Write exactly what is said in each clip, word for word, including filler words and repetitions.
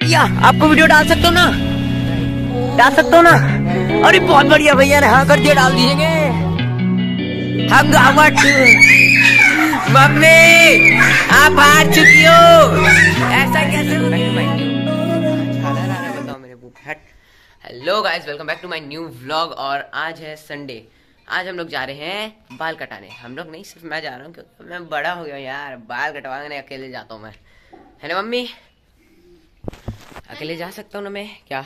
बढ़िया, आपको वीडियो डाल सकते हो ना, डाल सकते हो ना। अरे बहुत बढ़िया भैया ने हाँ कर दिया, डाल दीजिएगे। हंगामा टू। मम्मी आप हार चुकी हो, ऐसा कैसे? बताओ मेरे हट। Hello guys, welcome back to my new vlog. और आज है संडे। आज हम लोग जा रहे हैं बाल कटाने। हम लोग नहीं, सिर्फ मैं जा रहा हूँ क्योंकि मैं बड़ा हो गया यार, बाल कटवाने अकेले जाता हूँ मैं, है ना मम्मी? अकेले जा सकता हूँ ना मैं क्या?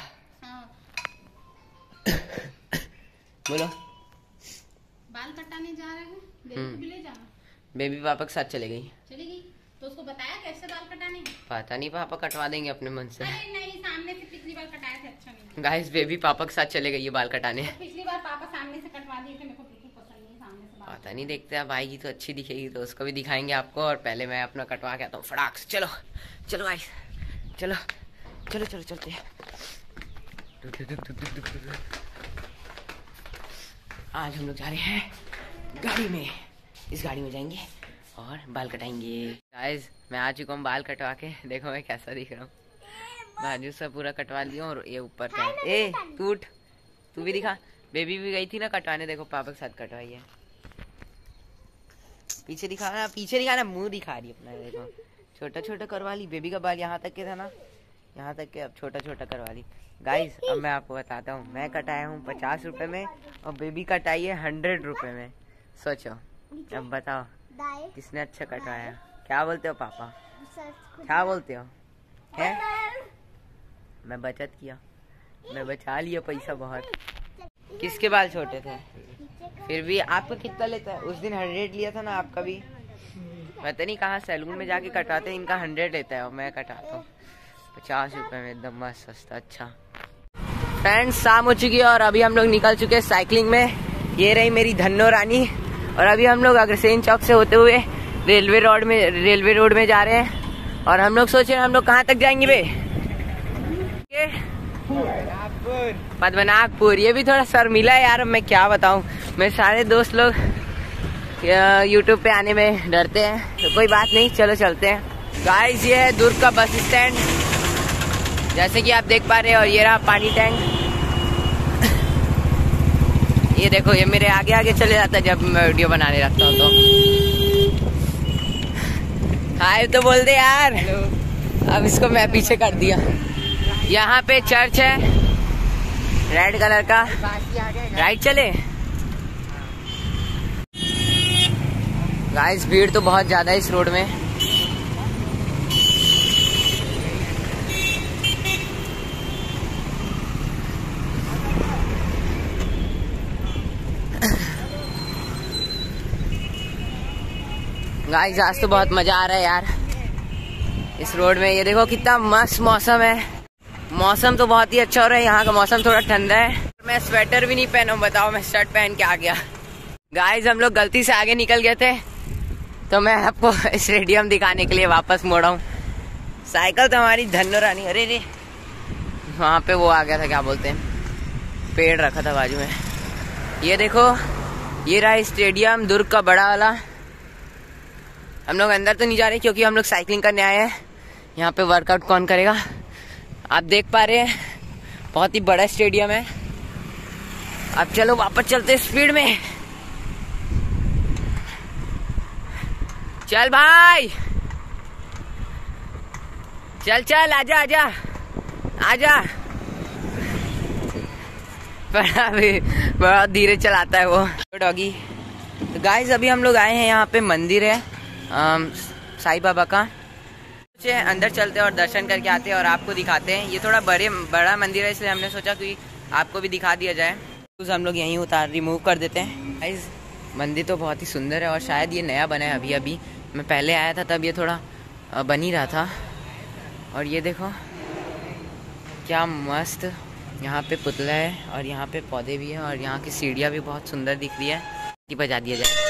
बोलो। बाल कटाने जा रहे हैं, बेबी को भी ले जाना। बेबी पापा के साथ चले गई। चली गई तो उसको बताया कैसे बाल कटाने? पता नहीं, पापा कटवा देंगे अपने मन से। अरे नहीं, सामने से पिछली बार कटाए थे, अच्छा नहीं। गाइस बेबी पापा के साथ चले गई है बाल कटाने। तो पिछली बार पापा सामने से कटवा दिए थे, मेरे को बिल्कुल पसंद नहीं सामने से बाल। पता नहीं, देखते हैं, अब आएगी तो अच्छी दिखेगी तो उसको भी दिखाएंगे आपको। और पहले मैं अपना कटवा के आता हूँ फटाक से। चलो चलो गाइस, चलो चलो चलो चलते हैं। आज हम लोग जा रहे हैं गाड़ी में, इस गाड़ी में जाएंगे और बाल कटाएंगे। गाइस मैं आ चुका हूँ बाल कटवा के, देखो मैं कैसा दिख रहा हूँ। बाजू से पूरा कटवा लिया और ये ऊपर का है। ए तू उठ, तू भी दिखा। बेबी भी गई थी ना कटवाने, देखो पापा के साथ कटवाई है। पीछे दिखा ना, पीछे दिखा ना, मुंह दिखा रही अपना, देखो छोटा छोटा करवा ली। बेबी का बाल यहाँ तक के था ना, यहाँ तक के, अब छोटा छोटा करवा ली। गाइस अब मैं आपको बताता हूँ, मैं कटाया हूँ पचास रुपए में और बेबी कटाई है हंड्रेड रुपए में। सोचो, अब बताओ किसने अच्छा कटवाया? क्या बोलते हो पापा, क्या बोलते हो? है मैं बचत किया, मैं बचा लिया पैसा बहुत। किसके बाल छोटे थे? फिर भी आपका कितना लेता है? उस दिन हंड्रेड लिया था ना आपका भी। पता नहीं कहाँ सैलून में जाके कटवाते हैं, इनका हंड्रेड लेता है और मैं कटाता हूँ पचास रुपए में, एकदम मस्त सस्ता। अच्छा फ्रेंड्स, शाम हो चुकी है और अभी हम लोग निकल चुके हैं साइकिलिंग में। ये रही मेरी धन्नो रानी। और अभी हम लोग अग्रसेन चौक से होते हुए रेलवे रोड में रेलवे रोड में जा रहे हैं। और हम लोग सोच रहे हैं हम लोग कहाँ तक जाएंगे बे? पद्मनाभपुर। ये भी थोड़ा शर्मिला है यार, अब मैं क्या बताऊँ। मेरे सारे दोस्त लोग यूट्यूब पे आने में डरते हैं, तो कोई बात नहीं, चलो चलते हैं। गाइस ये है दुर्ग का बस स्टैंड, जैसे कि आप देख पा रहे हैं। और ये रहा पानी टैंक। ये देखो, ये मेरे आगे आगे चले जाता है जब मैं वीडियो बनाने लगता हूँ तो। हाय तो बोल दे यार। अब इसको मैं पीछे कर दिया। यहाँ पे चर्च है रेड कलर का, राइट चले। गाइस भीड़ तो बहुत ज्यादा है इस रोड में। गाइस आज तो बहुत मजा आ रहा है यार इस रोड में। ये देखो कितना मस्त मौसम है। मौसम तो बहुत ही अच्छा हो रहा है, यहाँ का मौसम थोड़ा ठंडा है। मैं स्वेटर भी नहीं पहना, बताओ मैं शर्ट पहन के आ गया। गाइस हम लोग गलती से आगे निकल गए थे, तो मैं आपको स्टेडियम दिखाने के लिए वापस मोड़ा हूँ। साइकिल तो हमारी धन्नो रानी, अरे रे वहाँ पे वो आ गया था, क्या बोलते हैं, पेड़ रखा था बाजू में। ये देखो, ये रहा स्टेडियम दुर्ग का बड़ा वाला। हम लोग अंदर तो नहीं जा रहे क्योंकि हम लोग साइकिलिंग करने आए हैं। यहाँ पे वर्कआउट कौन करेगा? आप देख पा रहे हैं बहुत ही बड़ा स्टेडियम है। अब चलो वापस चलते स्पीड में। चल भाई, चल चल, आजा आजा आजा। पर अभी बहुत धीरे चलाता है वो डॉगी। तो गाइस अभी हम लोग आए हैं, यहाँ पे मंदिर है साईं बाबा का। अंदर चलते हैं और दर्शन करके आते हैं और आपको दिखाते हैं। ये थोड़ा बड़े बड़ा मंदिर है, इसलिए हमने सोचा कि आपको भी दिखा दिया जाए। तो हम लोग यहीं उतार रिमूव कर देते हैं। गाइस मंदिर तो बहुत ही सुंदर है और शायद ये नया बना है अभी अभी। मैं पहले आया था तब ये थोड़ा बन ही रहा था। और ये देखो क्या मस्त यहाँ पे पुतला है और यहाँ पे पौधे भी हैं और यहाँ की सीढ़ियाँ भी बहुत सुंदर दिख रही है। कि बजा दिया जाए।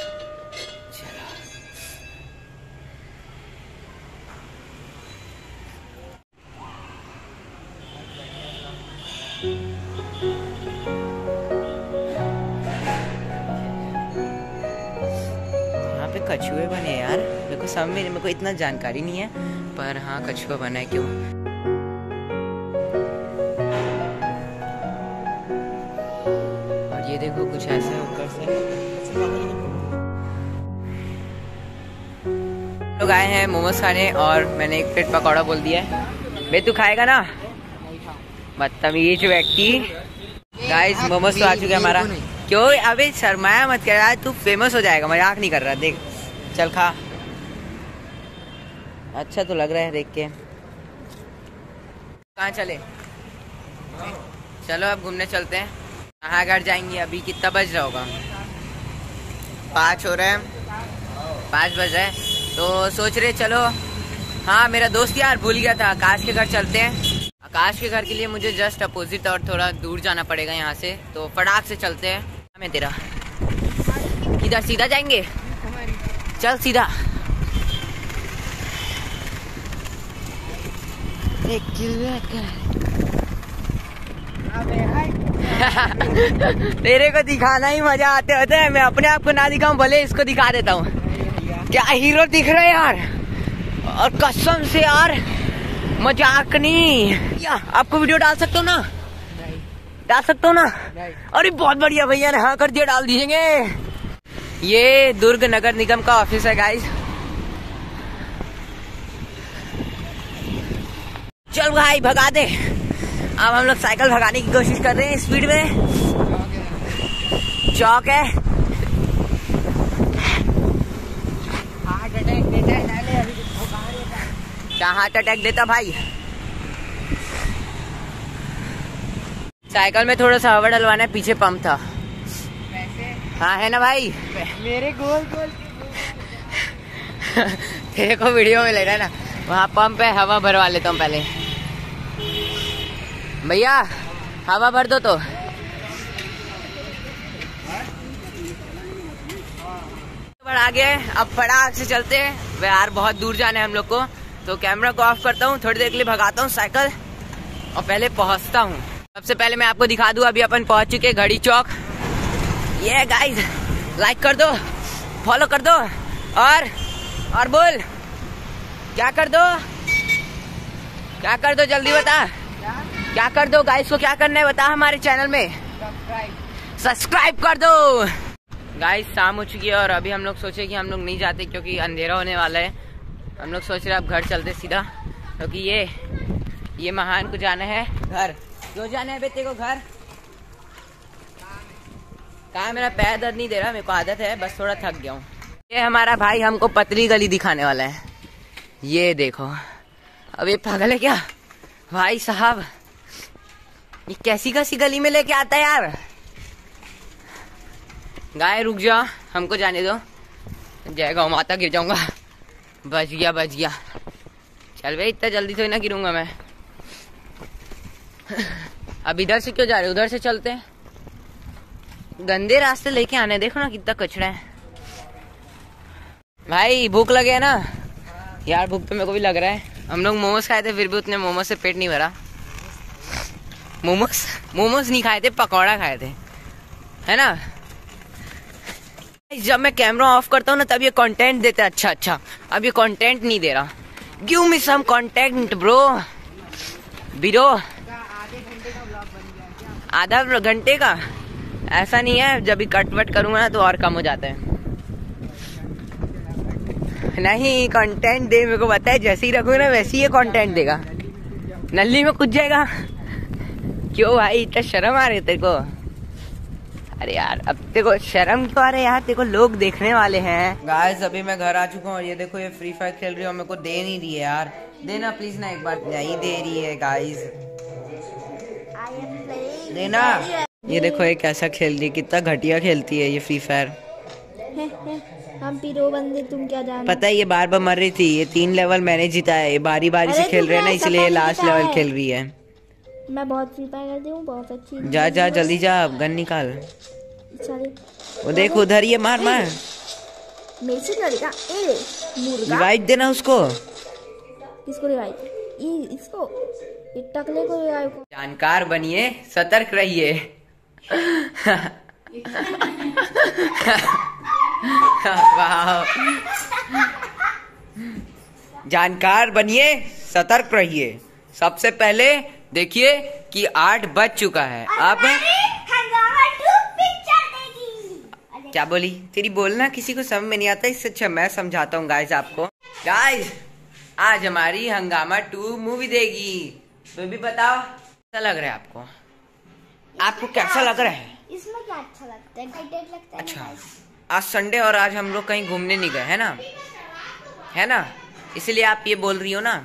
यहाँ पे कछुए बने हैं यार, मेरे को सब में मेरे को इतना जानकारी नहीं है, पर हाँ कछुआ बना है। क्यों कुछ ऐसे ऊपर से। लोग आए हैं मोमोज खाने और मैंने एक प्लेट पकौड़ा बोल दिया है। बे तू खाएगा ना? बदतमीज व्यक्ति। गाइस मोमोज तो आ चुके हमारा। क्यों अबे शर्माया मत कर यार, तू फेमस हो जाएगा, मजाक नहीं कर रहा। देख चल खा, अच्छा तो लग रहा है देख के। कहाँ चले? चलो अब घूमने चलते हैं। कहाँ घर जाएंगे? अभी कितना बज रहा होगा? पाँच हो रहे हैं, पाँच बज रहे हैं तो सोच रहे चलो। हाँ मेरा दोस्त यार भूल गया था, आकाश के घर चलते हैं। आकाश के घर के लिए मुझे जस्ट अपोजिट और थोड़ा दूर जाना पड़ेगा यहाँ से, तो फटाक से चलते हैं। मैं तेरा इधर सीधा जाएंगे, चल सीधा। तेरे को दिखाना ही मजा आते होते है, मैं अपने आप को ना दिखाऊं भले इसको दिखा देता हूँ। क्या हीरो दिख रहे यार, और कसम से यार मजाक नहीं। या आपको वीडियो डाल सकते हो ना? डाल सकते हो ना? अरे बहुत बढ़िया भैया ने हाँ कर दिया, डाल दीजिएंगे। ये दुर्ग नगर निगम का ऑफिस है गाइस। चल भाई भगा दे। अब हम लोग साइकिल भगाने की कोशिश कर रहे हैं स्पीड में। चौक है, हार्ट अटैक देता है। क्या हार्ट अटैक देता भाई? साइकिल में थोड़ा सा हवा डलवाना है, पीछे पंप था। हाँ है ना भाई? मेरे गोल गोल तेरे को वीडियो में ले रहा है ना, वहाँ पंप है, हवा भरवा लेता हूँ पहले। भैया हवा भर दो तो। बढ़ा गए, अब फटाक से चलते हैं। वे यार बहुत दूर जाना है हम लोग को, तो कैमरा को ऑफ करता हूँ, थोड़ी देर के लिए भगाता हूँ साइकिल और पहले पहुँचता हूँ। सबसे पहले मैं आपको दिखा दूँ, अभी अपन पहुँच चुके घड़ी चौक। ये गाइस लाइक कर दो, फॉलो कर दो और और बोल क्या कर दो, क्या कर दो जल्दी बता, क्या कर दो गाइस को, क्या करना है बता हमारे चैनल में। सब्सक्राइब कर दो। गाइस शाम हो चुकी है और अभी हम लोग सोचे कि हम लोग नहीं जाते क्योंकि अंधेरा होने वाला है। हम लोग सोच रहे अब घर चलते सीधा, क्योंकि तो ये ये महान को जाना है घर। क्यों जाना है बेटे को घर? कहा मेरा पैर दर्द नहीं दे रहा, मेरे को आदत है, बस थोड़ा थक गया हूँ। ये हमारा भाई हमको पतली गली दिखाने वाला है। ये देखो, अब ये पागल है क्या भाई साहब? ये कैसी कैसी गली में लेके आता है यार। गाय रुक जा, हमको जाने दो। जय गौ माता, गिर जाऊंगा। बच गया बच गया। चल भाई इतना जल्दी तो ना गिरूंगा मैं। अब इधर से क्यों जा रहे, उधर से चलते हैं। गंदे रास्ते लेके आने, देखो ना कितना कचरा है। भाई भूख लगे है ना यार? भूख तो मेरे को भी लग रहा है। हम लोग मोमोज खाए थे, फिर भी उतने मोमोज से पेट नहीं भरा। मोमोज मोमोज नहीं खाए थे, पकौड़ा खाए थे, है ना? जब मैं कैमरा ऑफ करता हूँ ना तब ये कंटेंट देता है अच्छा अच्छा। अब ये कंटेंट नहीं दे रहा। Give me some content bro bro. आधा घंटे का ऐसा नहीं है, जब भी कट वट करूंगा ना तो और कम हो जाता है। नहीं कंटेंट दे, मेरे को पता है, जैसे ही रखूंगा ना वैसे ही ये कंटेंट देगा। नल्ली में कूद जाएगा। क्यों भाई इतना शर्म आ रही है तेरे को? अरे यार अब तेरे को शर्म क्यों आ रहा है यार? तेरे को लोग देखने वाले हैं। गाइस अभी मैं घर आ चुका हूँ और ये देखो ये फ्री फायर खेल रही हूँ, मेरे को दे नहीं रही है यार। देना प्लीज ना एक बार। नहीं दे रही है गाइस, देना। ये देखो ये कैसा खेल रही है, कितना घटिया खेलती है ये फ्री फायर। हम पीरो बंदे, तुम क्या जानते? पता है ये बार बार मर रही थी। ये तीन लेवल मैंने जीता है, ये बारी बारी से खेल रहे हैं ना, इसलिए लास्ट लेवल खेल रही है। मैं बहुत फ्री फायर करती हूँ, बहुत अच्छी। जा जा जल्दी जा, गन निकाल। चल वो देख उधर, ये मार मार। मेरे से लड़ेगा। ए मुर्गा, रिवाइव देना उसको। किसको रिवाइव? ये इसको, ये टकले को रिवाइव को। जानकार बनिए, सतर्क रहिए। जानकार बनिए, सतर्क रहिए। सबसे पहले देखिए कि आठ बज चुका है। अब क्या बोली? तेरी बोलना किसी को समझ में नहीं आता, इससे अच्छा मैं समझाता हूँ गाइस आपको। गाइस आज हमारी हंगामा टू मूवी देगी, तो भी बताओ कैसा लग रहा है आपको? आपको कैसा लग रहा है? इसमें क्या अच्छा लगता है? लगता है। अच्छा, आज संडे और आज हम लोग कहीं घूमने नहीं गए है ना, है ना, इसलिए आप ये बोल रही हो ना,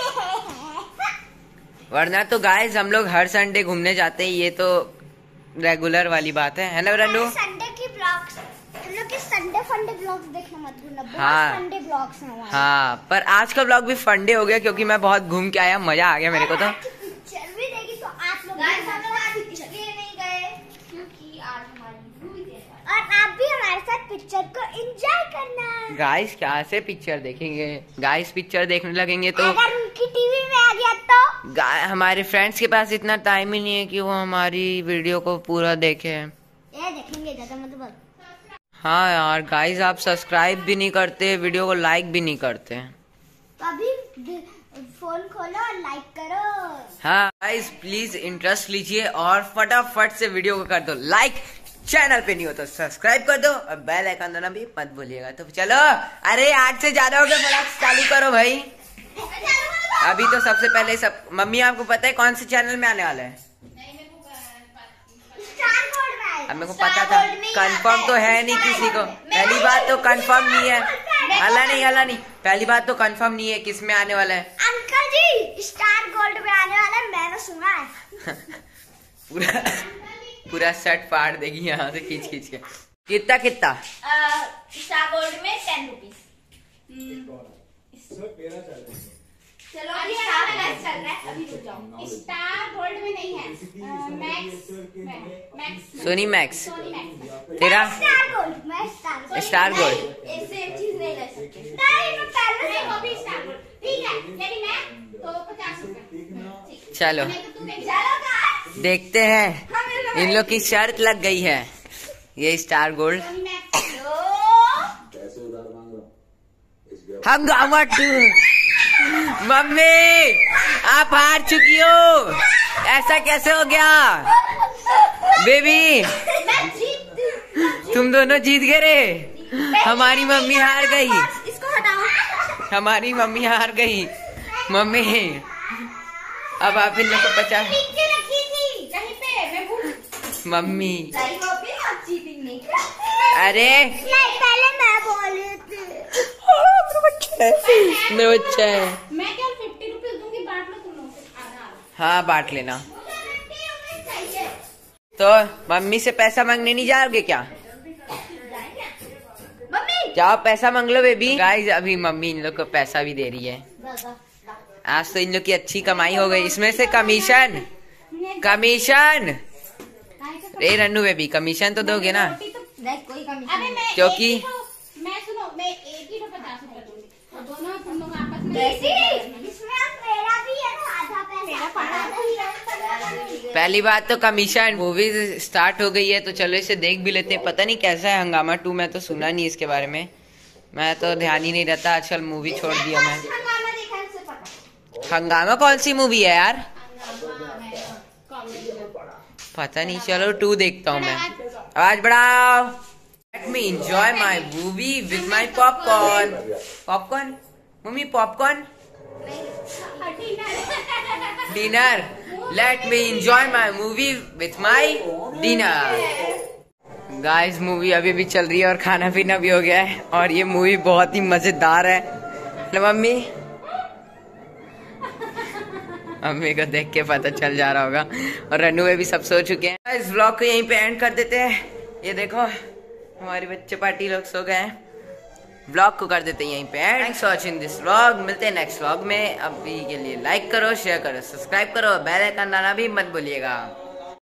वरना तो गाइस हम लोग हर संडे घूमने जाते हैं, ये तो रेगुलर वाली बात है, है ना रन्नू? संडे की ब्लॉग्स, हम लोग के संडे फंडे ब्लॉग्स देखना मत भूलना, बहुत हाँ संडे ब्लॉग्स हैं हमारे। हाँ, पर आज का ब्लॉग भी फंडे हो गया क्योंकि मैं बहुत घूम के आया, मजा आ गया मेरे को तो। पिक्चर भी देगी तो आप लोग इसलिए नहीं गए क्योंकि आज हमारी मूवी देख रहा है। और आप भी हमारे साथ पिक्चर को एंजॉय करना। गाइस क्या से पिक्चर देखेंगे? गाइस पिक्चर देखने लगेंगे तो अगर उनकी टीवी में आ गया तो गाय हमारे फ्रेंड्स के पास इतना टाइम ही नहीं है कि वो हमारी वीडियो को पूरा देखे। ये देखेंगे ज्यादा मत बोल। हाँ यार गाइस, आप सब्सक्राइब भी नहीं करते, वीडियो को लाइक भी नहीं करते। तो अभी फोन खोलो और लाइक करो। हाँ गाइस प्लीज इंटरेस्ट लीजिए और फटाफट से वीडियो को कर दो लाइक, चैनल पे नहीं हो तो सब्सक्राइब कर दो और बेल आइकन दबाना भी मत भूलिएगा। तो चलो, अरे आठ से ज्यादा हो गया, फटाफट चालू करो भाई। अभी तो सबसे पहले सब, मम्मी आपको पता है कौन से चैनल में आने वाला है? अब मेरे को पता था, कंफर्म तो है नहीं किसी को, पहली बात तो कंफर्म नहीं है, हल्ला नहीं हल्ला नहीं, पहली बात तो कंफर्म नहीं है किस में आने वाला है। अंकल जी स्टार गोल्ड में आने वाला है, मैंने सुना है। पूरा पूरा सेट फाड़ देगी यहाँ से खींच खींच के। कितना कितना? स्टार गोल्ड में टेन रुपीज। चलो अभी स्टार गोल्ड चल रहा है, अभी रुक जाओ। स्टार गोल्ड में नहीं है, Max Max Sony Max. Sony Max. तेरा स्टार गोल्ड, मैं स्टार गोल्ड। Star Gold. एक सेम चीज नहीं ले सकते। नहीं मैं पहले नहीं, वो भी स्टार गोल्ड ठीक है, लेकिन मैं तो पचास रुपए। चलो नहीं तो तू देख। चलो गाइस देखते हैं, इन लोग की शर्त लग गई है, ये Star Gold Sony Max. Hungama two. Mummy आप हार चुकी हो, ऐसा कैसे हो गया? बेबी मैं जीत, तुम दोनों जीत गए रे, हमारी मम्मी हार गई, इसको हटाओ। हमारी मम्मी हार गई। मम्मी अब आप इन लोग को पचास। नीचे रखी थी कहीं पे मैं भूल। मम्मी नहीं वो भी आप चीटिंग नहीं कर। अरे नहीं पहले मैं बोली थी। मेरा बच्चा है। मैं क्या फिफ्टी रुपीज दूंगी, बांट लो तुम लोग आधा आधा। हाँ बांट लेना। तो मम्मी से पैसा मांगने नहीं जाओगे क्या? मम्मी जाओ पैसा मांग लो बेबी। गाइस अभी मम्मी इन लोग को पैसा भी दे रही है, आज तो इन लोग की अच्छी कमाई हो गई, इसमें से कमीशन कमीशन रे रन्नू बेबी कमीशन तो दोगे ना? कोई कमी अबे मैं क्योंकि- एक ही तो- मैं सुनो, मैं एक ही तो पचास रुपए दूंगी और दोनों तुम लोग आपस में। इसमें मेरा भी है ना, आधा पैसा पड़ा भी है। पहली बात तो कमीशन। मूवी स्टार्ट हो गई है तो चलो इसे देख भी लेते हैं। पता नहीं कैसा है हंगामा टू, मैं तो सुना नहीं इसके बारे में, मैं तो ध्यान ही नहीं रहता आजकल, मूवी छोड़ दिया मैं। हंगामा देखा है, उसे पता। हंगामा कौन सी मूवी है यार? पता नहीं, चलो टू देखता हूँ मैं। आवाज बढ़ाओ। Let me enjoy my movie with my popcorn. Popcorn mummy, popcorn dinner. Let me enjoy my movie with my dinner. Guys movie अभी भी चल रही है और खाना पीना भी हो गया है और ये मूवी बहुत ही मजेदार है ना मम्मी? मम्मी को देख के पता चल जा रहा होगा। और रन्नू में भी सब सो चुके हैं। इस व्लॉग को यहीं पे एंड कर देते हैं। ये देखो हमारे बच्चे पार्टी लोग सो गए हैं, व्लॉग को कर देते हैं यहीं पे end. Thanks for watching this vlog, मिलते हैं नेक्स्ट व्लॉग में। अभी के लिए लाइक करो, शेयर करो, सब्सक्राइब करो, बेल आइकन दबाना भी मत भूलिएगा।